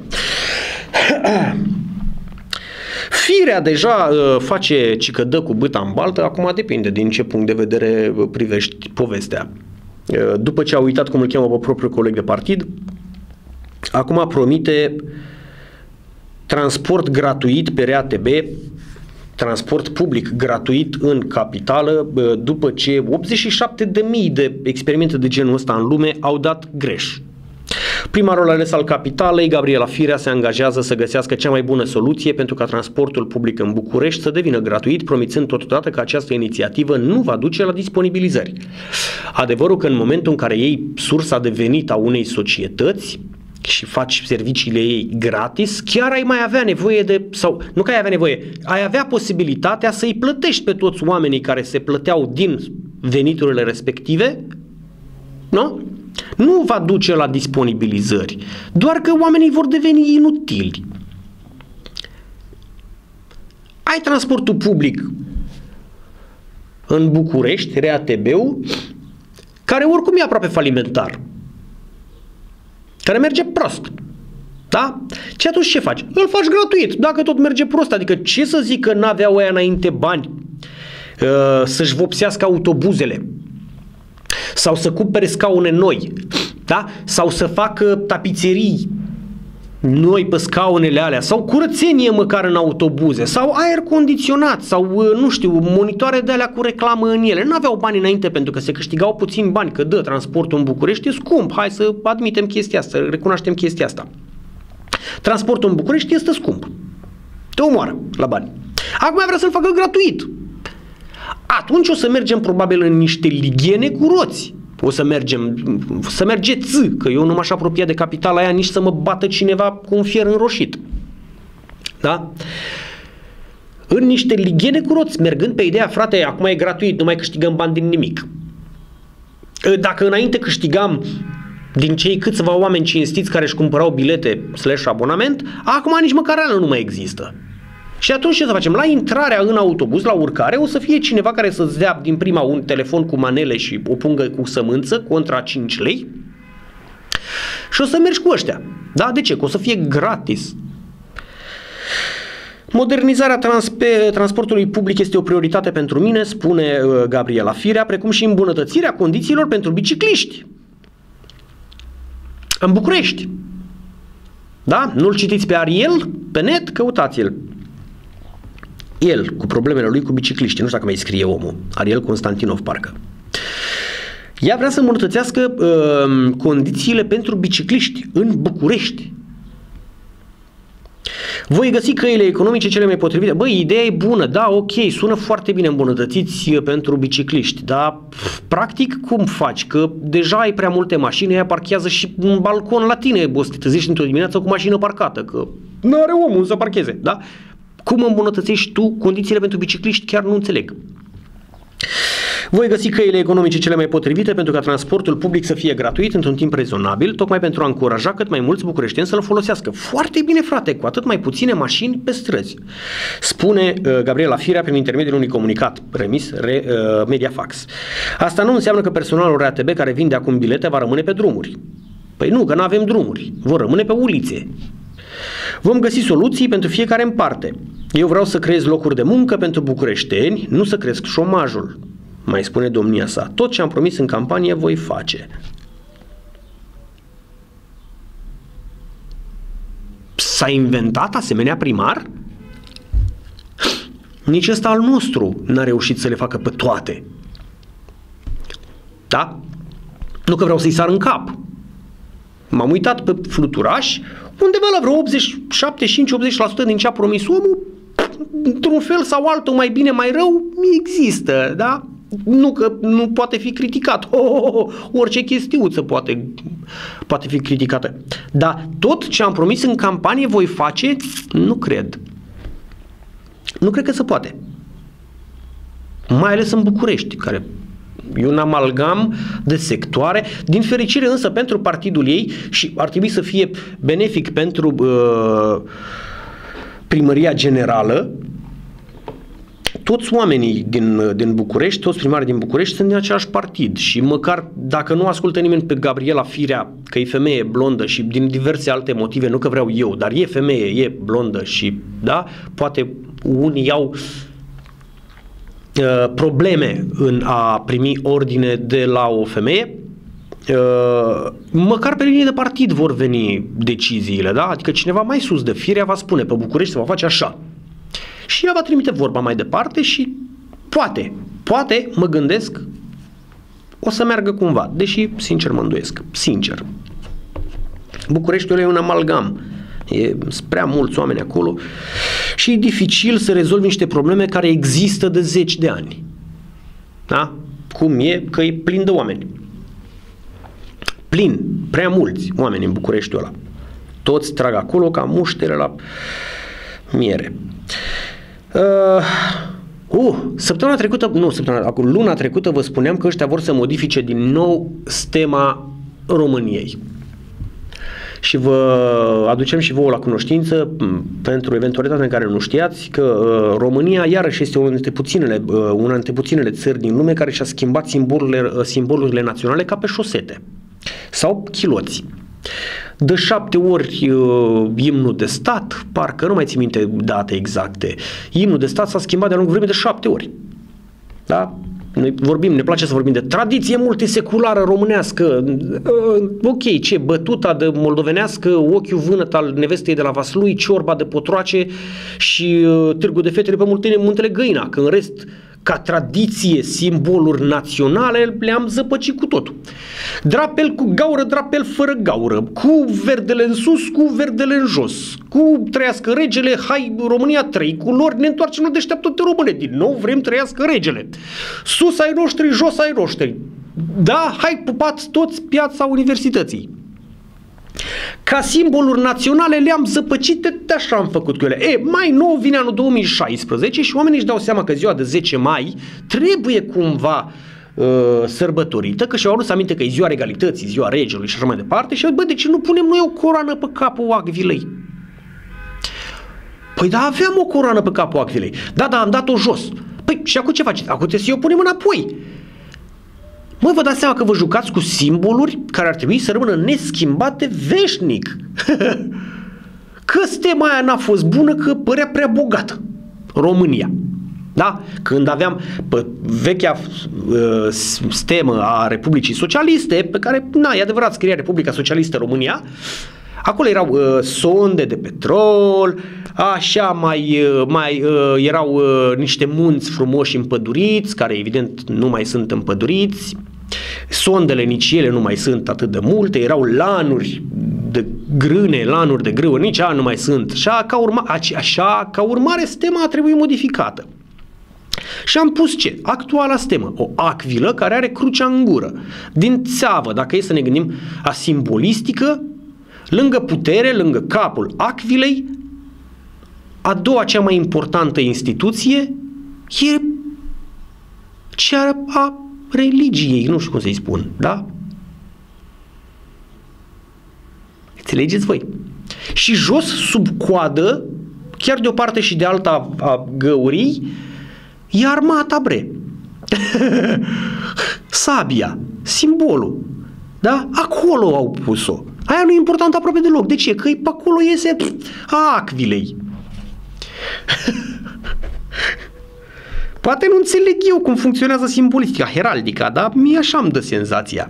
Firea deja face cicădă cu bâta în baltă, acum depinde din ce punct de vedere privești povestea. După ce a uitat cum îl cheamă pe propriul coleg de partid, acum promite transport gratuit pe RATB, transport public gratuit în capitală, după ce 87.000 de experimente de genul ăsta în lume au dat greș. Primarul ales al capitalei, Gabriela Firea, se angajează să găsească cea mai bună soluție pentru ca transportul public în București să devină gratuit, promițând totodată că această inițiativă nu va duce la disponibilizări. Adevărul că în momentul în care iei sursa de venit a unei societăți și faci serviciile ei gratis, chiar ai mai avea nevoie de, sau nu că ai avea nevoie, ai avea posibilitatea să-i plătești pe toți oamenii care se plăteau din veniturile respective, nu? Nu va duce la disponibilizări, doar că oamenii vor deveni inutili. Ai transportul public în București, RATB-ul, care oricum e aproape falimentar, care merge prost. Da? Și atunci ce faci? Îl faci gratuit, dacă tot merge prost. Adică ce să zic că n-aveau aia înainte bani să-și vopsească autobuzele sau să cumpere scaune noi, da? Sau să facă tapiserii noi pe scaunele alea, sau curățenie măcar în autobuze, sau aer condiționat, sau nu știu, monitoare de alea cu reclamă în ele. N-aveau bani înainte pentru că se câștigau puțin bani, că dă, transportul în București e scump, hai să admitem chestia asta, să recunoaștem chestia asta. Transportul în București este scump, te omoară la bani. Acum vrea să-l facă gratuit. Atunci o să mergem probabil în niște lighiene cu roți. O să mergeți, că eu nu m-aș apropia de capitala aia nici să mă bată cineva cu un fier înroșit. Da? În niște lighiene cu roți, mergând pe ideea, frate, acum e gratuit, nu mai câștigăm bani din nimic. Dacă înainte câștigam din cei câțiva oameni cinstiți care își cumpărau bilete / abonament, acum nici măcar alea nu mai există. Și atunci ce să facem? La intrarea în autobuz, la urcare, o să fie cineva care să-ți dea din prima un telefon cu manele și o pungă cu sămânță contra 5 lei și o să mergi cu ăștia. Da? De ce? Că o să fie gratis. Modernizarea transportului public este o prioritate pentru mine, spune Gabriela Firea, precum și îmbunătățirea condițiilor pentru bicicliști. În București. Da? Nu-l citiți pe Ariel pe net? Căutați-l. El, cu problemele lui cu bicicliști, nu știu dacă mai scrie omul, Ariel Constantinov, parcă. Ea vrea să îmbunătățească condițiile pentru bicicliști în București. Voi găsi căile economice cele mai potrivite. Băi, ideea e bună, da, ok, sună foarte bine îmbunătățiți pentru bicicliști, dar practic cum faci? Că deja ai prea multe mașini, aia parchează și un balcon la tine, o să te trezești într-o dimineață cu mașină parcată, că nu are omul să parcheze, da? Cum îmbunătățești tu condițiile pentru bicicliști? Chiar nu înțeleg. Voi găsi căile economice cele mai potrivite pentru ca transportul public să fie gratuit într-un timp rezonabil, tocmai pentru a încuraja cât mai mulți bucureșteni să-l folosească. Foarte bine, frate, cu atât mai puține mașini pe străzi, spune Gabriela Firea prin intermediul unui comunicat remis Mediafax. Asta nu înseamnă că personalul RATB care vinde acum bilete va rămâne pe drumuri. Păi nu, că nu avem drumuri, vor rămâne pe ulițe. Vom găsi soluții pentru fiecare în parte. Eu vreau să creez locuri de muncă pentru bucureșteni, nu să cresc șomajul, mai spune domnia sa. Tot ce am promis în campanie voi face. S-a inventat asemenea primar? Nici ăsta al nostru n-a reușit să le facă pe toate. Da? Nu că vreau să-i sar în cap. M-am uitat pe fluturaș, undeva la vreo 75-80% din ce a promis omul, într-un fel sau altul, mai bine, mai rău, există, da? Nu că nu poate fi criticat. Orice chestiuță poate fi criticată. Dar tot ce am promis în campanie voi face, nu cred. Nu cred că se poate. Mai ales în București, care e un amalgam de sectoare. Din fericire însă pentru partidul ei, și ar trebui să fie benefic pentru primăria generală, toți oamenii din București, toți primarii din București sunt din același partid și măcar dacă nu ascultă nimeni pe Gabriela Firea că e femeie blondă și din diverse alte motive, nu că vreau eu, dar e femeie, e blondă și da, poate unii au probleme în a primi ordine de la o femeie, măcar pe linie de partid vor veni deciziile, da? Adică cineva mai sus de Firea va spune pe București se va face așa. Și ea va trimite vorba mai departe și poate, mă gândesc, o să meargă cumva, deși sincer mă îndoiesc, sincer. Bucureștiul e un amalgam, sunt prea mulți oameni acolo și e dificil să rezolvi niște probleme care există de 10 de ani. Da? Cum e? Că e plin de oameni. Plin, prea mulți oameni în Bucureștiul ăla. Toți trag acolo ca muștere la miere. Luna trecută vă spuneam că ăștia vor să modifice din nou stema României. Și vă aducem și vouă la cunoștință, pentru eventualitatea în care nu știați, că România iarăși este una dintre puținele țări din lume care și-a schimbat simbolurile naționale ca pe șosete sau chiloți. De 7 ori imnul de stat, parcă nu mai țin minte date exacte, imnul de stat s-a schimbat de-a lungul vremii de 7 ori. Da? Noi ne place să vorbim de tradiție multiseculară românească. Ok, ce? Bătuta de moldovenească, ochiul vânăt al nevestei de la Vaslui, ciorba de potroace și târgul de fetele pe Muntele Găina, că în rest, ca tradiție, simboluri naționale, le-am zăpăcit cu totul. Drapel cu gaură, drapel fără gaură, cu verdele în sus, cu verdele în jos, cu trăiască regele, hai România 3 culori, ne întoarcem la deșteaptă române, din nou vrem trăiască regele. Sus ai noștri, jos ai noștri. Da, hai pupați toți piața universității. Ca simboluri naționale le-am zăpăcit, de așa am făcut cu ele. Mai nou vine anul 2016 și oamenii își dau seama că ziua de 10 mai trebuie cumva sărbătorită, că și-au adus aminte că e ziua egalității, ziua regelui și așa mai departe și de ce nu punem noi o coroană pe capul Acvilei? Păi da, aveam o coroană pe capul Acvilei. Da, am dat-o jos. Păi și acum ce faceți? Acum trebuie să o punem înapoi. Măi, vă dați seama că vă jucați cu simboluri care ar trebui să rămână neschimbate veșnic. Că stema aia n-a fost bună, că părea prea bogată. România. Da? Când aveam vechea stemă a Republicii Socialiste, pe care, e adevărat, scria Republica Socialistă România, acolo erau sonde de petrol, așa mai erau niște munți frumoși împăduriți, care evident nu mai sunt împăduriți, sondele nici ele nu mai sunt atât de multe, erau lanuri de grâne, lanuri de grâu, nici aia nu mai sunt. Așa, ca urmare, stema a trebuit modificată. Și am pus ce? Actuala stemă. O acvilă care are crucea în gură. Din țeavă, dacă e să ne gândim a simbolistică, lângă putere, lângă capul acvilei, a doua cea mai importantă instituție e cea a religiei, nu știu cum să-i spun, da? Înțelegeți voi? Și jos, sub coadă, chiar de o parte și de alta a găurii, e armata, bre. Sabia, simbolul, da? Acolo au pus-o. Aia nu e important aproape deloc. De ce? Că pe acolo iese a acvilei. Poate nu înțeleg eu cum funcționează simbolistica, heraldica, dar mie așa îmi dă senzația.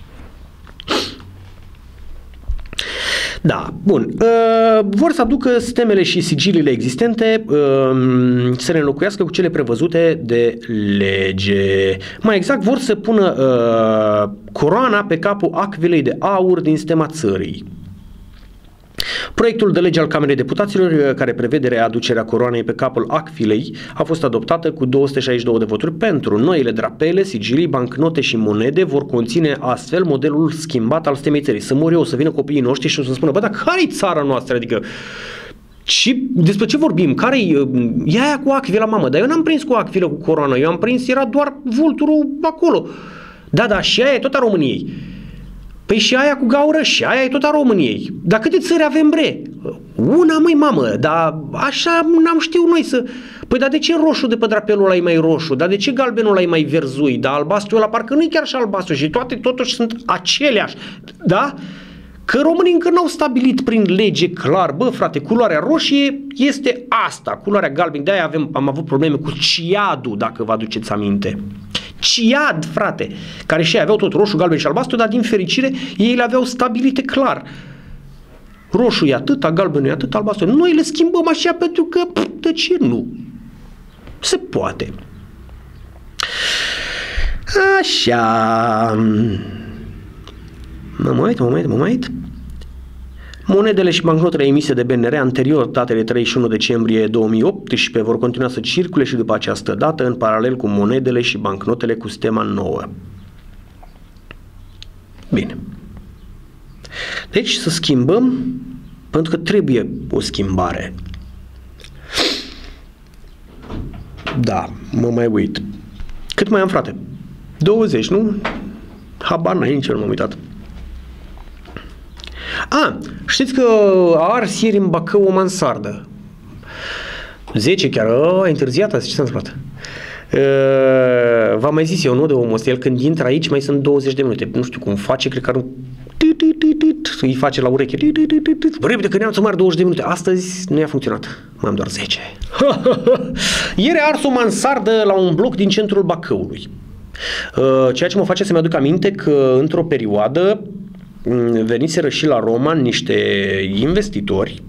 Da, bun. Vor să aducă stemele și sigiliile existente să ne înlocuiască cu cele prevăzute de lege. Mai exact, vor să pună coroana pe capul acvilei de aur din stema țării. Proiectul de lege al Camerei Deputaților, care prevede readucerea coroanei pe capul acvilei, a fost adoptată cu 262 de voturi pentru. Noile drapele, sigilii, bancnote și monede vor conține astfel modelul schimbat al stemei țării. Să mor eu, să vină copiii noștri și o să spună, bă, dar care-i țara noastră? Adică, și despre ce vorbim? Care-i? E aia cu acvila, mamă, dar eu n-am prins cu acvilă cu coroană, eu am prins, era doar vulturul acolo. Da, și aia e tot a României. Păi și aia cu gaură, și aia e tot a României. Dar câte țări avem, bre? Una, măi, mamă, dar așa n-am știut noi să... Păi dar de ce roșu de pe drapelul ăla e mai roșu? Dar de ce galbenul ăla e mai verzui? Dar albastru ăla parcă nu e chiar așa albastru și toate totuși sunt aceleași. Da? Că românii încă n-au stabilit prin lege clar, bă, frate, culoarea roșie este asta, culoarea galben. De-aia am avut probleme cu ciadul, dacă vă aduceți aminte. Ciad, frate, care și ei aveau tot roșu, galben și albastru, dar din fericire ei le aveau stabilite clar. Roșu e atâta, galbenul e atât, albastru. Noi le schimbăm așa pentru că, de ce nu? Se poate. Așa. Mă uit. Monedele și bancnotele emise de BNR anterior datele 31 decembrie 2018 vor continua să circule și după această dată în paralel cu monedele și bancnotele cu stema nouă. Bine. Deci să schimbăm pentru că trebuie o schimbare. Da, mă mai uit. Cât mai am, frate? 20, nu? Habar n-ai, nici eu nu m-am uitat. Știți că a ars ieri în Bacău o mansardă. 10 chiar, a întârziat asta, ce s-a întâmplat? V-am mai zis eu, nu, de omul ăsta, el când intră aici mai sunt 20 de minute, nu știu cum face, cred că îi face la ureche, repede că ne-am mai 20 de minute, astăzi nu i-a funcționat, mai am doar 10. Ieri a ars o mansardă la un bloc din centrul Bacăului, ceea ce mă face să-mi aduc aminte că într-o perioadă veniseră și la Roman niște investitori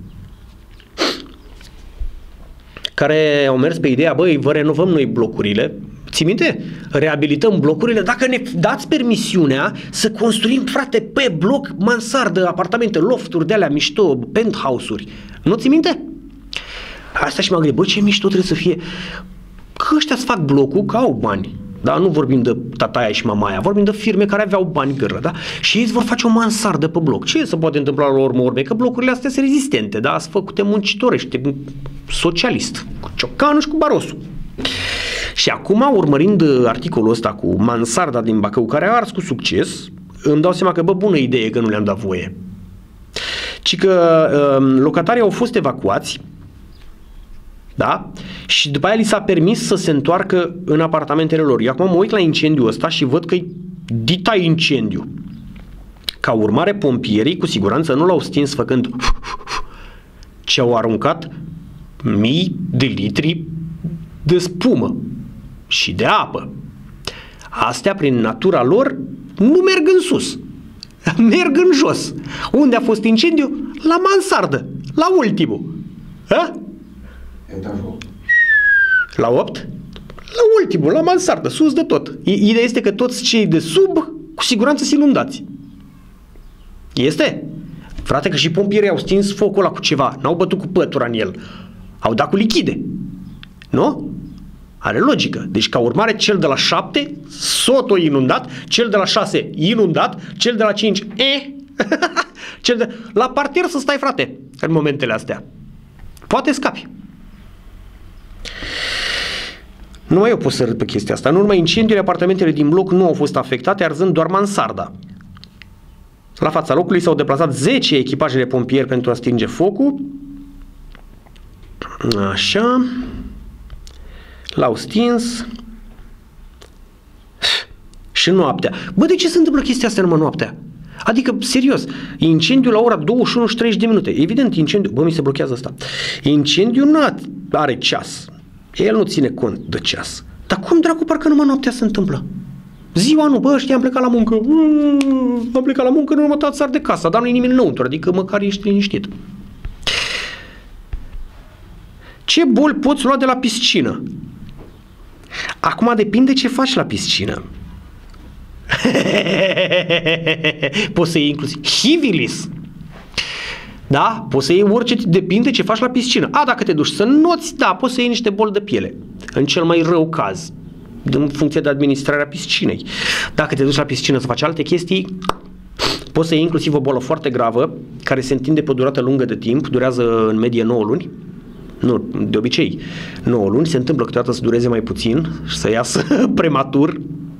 care au mers pe ideea, băi, vă renovăm noi blocurile, ții minte? Reabilităm blocurile, dacă ne dați permisiunea să construim, frate, pe bloc mansardă, apartamente, lofturi de alea mișto, penthouse-uri. Nu ții minte? Asta și m-am gândit, bă, ce mișto trebuie să fie, că ăștia îți fac blocul, că au bani. Da? Nu vorbim de tataia și mamaia, vorbim de firme care aveau bani gârlă, da? Și ei îți vor face o mansardă pe bloc. Ce se poate întâmpla la urmă urmei? Că blocurile astea sunt rezistente, da? Sunt făcute muncitorești, socialist, cu Ciocanu și cu Barosu. Și acum, urmărind articolul ăsta cu mansarda din Bacău, care a ars cu succes, îmi dau seama că, bă, bună idee că nu le-am dat voie. Ci că locatarii au fost evacuați, da? Și după aia li s-a permis să se întoarcă în apartamentele lor. Eu acum mă uit la incendiul ăsta și văd că e dita incendiu. Ca urmare, pompierii cu siguranță nu l-au stins făcând ci au aruncat mii de litri de spumă și de apă. Astea, prin natura lor, nu merg în sus, merg în jos. Unde a fost incendiu? La mansardă, la ultimul. Ha? La 8? La ultimul, la mansardă, sus de tot. Ideea este că toți cei de sub, cu siguranță sunt inundați. Este? Frate, că și pompierii au stins focul ăla cu ceva, n-au bătut cu pătura în el, au dat cu lichide, nu? Are logică. Deci ca urmare cel de la 7 sotul inundat, cel de la 6 inundat, cel de la 5 la parter să stai, frate, în momentele astea. Poate scapi. Numai eu pot să râd pe chestia asta. În urma incendiului, apartamentele din bloc nu au fost afectate, arzând doar mansarda. La fața locului s-au deplasat 10 echipaje de pompieri pentru a stinge focul. Așa. L-au stins. Și noaptea. Bă, de ce se întâmplă chestia asta numai noaptea? Adică, serios, incendiul la ora 21:30 de minute. Evident, incendiul... Bă, mi se blochează asta. Incendiul nu are ceas. El nu ține cont de ceas. Dar cum dracu parcă numai noaptea se întâmplă? Ziua nu, bă, ăștia am plecat la muncă. Am plecat la muncă, nu mă tot sar de casa, dar nu-i nimeni înăuntru, adică măcar ești liniștit. Ce boli poți lua de la piscină? Acum depinde ce faci la piscină. Poți să iei inclusiv hivilis. Da? Poți să iei orice, depinde ce faci la piscină. Dacă te duci să noți, da, poți să iei niște boli de piele. În cel mai rău caz, în funcție de administrarea piscinei. Dacă te duci la piscină să faci alte chestii, poți să iei inclusiv o bolă foarte gravă, care se întinde pe o durată lungă de timp, durează în medie 9 luni. Nu, de obicei 9 luni, se întâmplă câteodată să dureze mai puțin și să iasă prematur.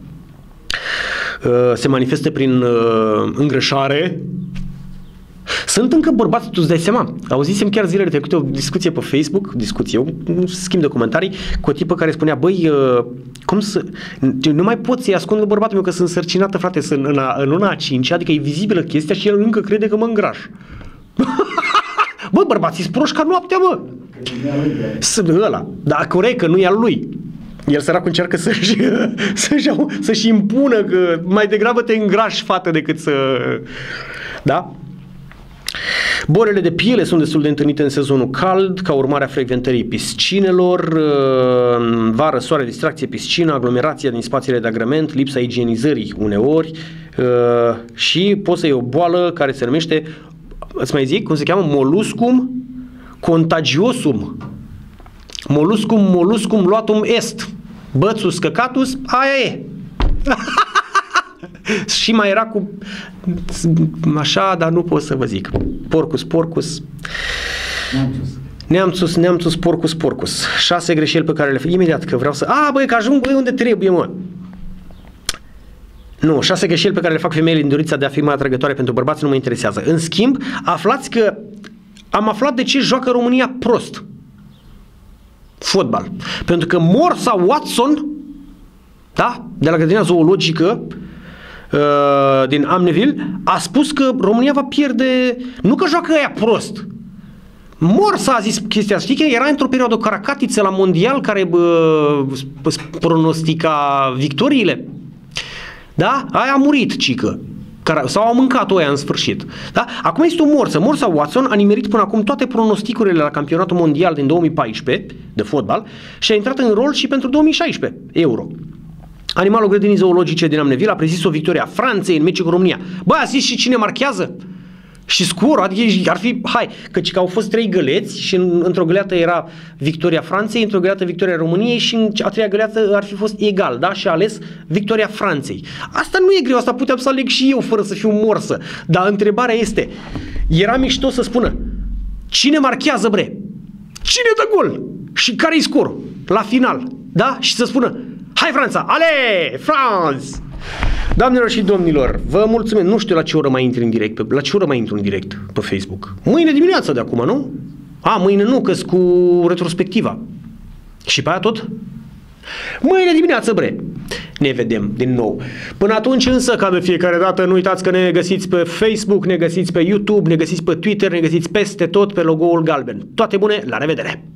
Se manifestă prin îngrășare. Sunt încă bărbați, tu îți dai seama. Auzisem chiar zilele trecute o discuție pe Facebook, un schimb de comentarii cu o tipă care spunea, băi, cum să... Nu mai pot să-i ascund bărbatul meu că sunt însărcinată, frate, sunt în luna a 5-a, adică e vizibilă chestia și el încă crede că mă îngraș. Bă, bărbații-s proști ca noaptea, bă! Ăla, dar corect că nu e al lui. El săracul încearcă să-și impună că mai degrabă te îngrași, fată, decât să... Da? Bolele de piele sunt destul de întâlnite în sezonul cald, ca urmare a frecventării piscinelor, vară, soare, distracție, piscină, aglomerația din spațiile de agrement, lipsa igienizării uneori și poți să iei o boală care se numește, îți mai zic, cum se cheamă? Molluscum contagiosum. Molluscum luatum est. Bățus căcatus, aia e. Și mai era cu așa, dar nu pot să vă zic. Porcus. Neamțus, porcus. 6 greșeli pe care le fac imediat, că vreau să... Băi, că ajung, băi, unde trebuie, mă. Nu, 6 greșeli pe care le fac femeile în dorința de a fi mai atrăgătoare pentru bărbați nu mă interesează. În schimb, aflați că am aflat de ce joacă România prost fotbal. Pentru că Morsa Watson, da, de la grădina zoologică din Amneville, a spus că România va pierde, nu că joacă aia prost. Morsa a zis chestia, știi că era într-o perioadă caracatiță la mondial care pronostica victoriile. Da? Aia a murit, cică. Sau au mâncat-o aia în sfârșit. Da? Acum este o morsă. Morsa Watson a nimerit până acum toate pronosticurile la campionatul mondial din 2014 de fotbal și a intrat în rol și pentru 2016 euro. Animalul grădinii zoologice din Amneville a prezis o victorie a Franței în meciul cu România. Bă, a zis și cine marchează? Și scorul, adică ar fi, căci că au fost 3 găleți și într-o găleată era victoria Franței, într-o găleată victoria României și în a 3-a găleată ar fi fost egal, da? Și a ales victoria Franței. Asta nu e greu, asta puteam să aleg și eu fără să fiu morsă. Dar întrebarea este, era mișto să spună, cine marchează, bre? Cine dă gol? Și care-i scorul? La final, da? Și să spună, hai Franța, ale, France! Doamnelor și domnilor, vă mulțumesc. Nu știu la ce oră mai intru în direct. La ce oră mai intru în direct pe Facebook? Mâine dimineața de acum, nu? Mâine nu, că-s cu retrospectiva. Și pe aia tot? Mâine dimineață, bre. Ne vedem din nou. Până atunci însă, ca de fiecare dată, nu uitați că ne găsiți pe Facebook, ne găsiți pe YouTube, ne găsiți pe Twitter, ne găsiți peste tot pe logo-ul galben. Toate bune, la revedere!